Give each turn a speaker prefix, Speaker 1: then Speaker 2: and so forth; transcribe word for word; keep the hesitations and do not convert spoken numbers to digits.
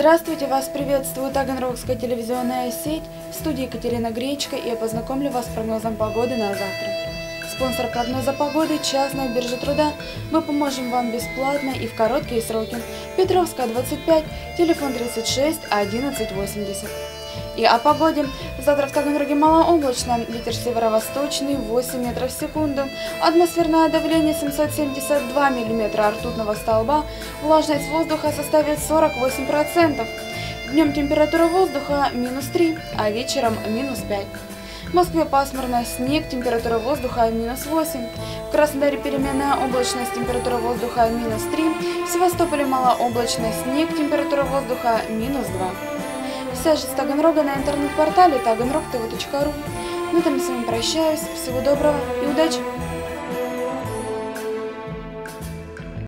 Speaker 1: Здравствуйте, вас приветствует Таганрогская телевизионная сеть. В студии Екатерина Гречка, и я познакомлю вас с прогнозом погоды на завтра. Спонсор прогноза погоды – частная биржа труда. Мы поможем вам бесплатно и в короткие сроки. Петровская, двадцать пять, телефон тридцать шесть одиннадцать восемьдесят. И о погоде. Завтра в Таганроге малооблачно, ветер северо-восточный восемь метров в секунду, атмосферное давление семьсот семьдесят два миллиметра ртутного столба, влажность воздуха составит сорок восемь процентов. Днем температура воздуха минус три, а вечером минус пять. В Москве пасмурно, снег, температура воздуха минус восемь. В Краснодаре переменная облачность, температура воздуха минус три. В Севастополе малооблачно, снег, температура воздуха минус два. Вся жизнь Таганрога на интернет-портале таганрог тэ вэ точка ру. На этом с вами прощаюсь. Всего доброго и удачи!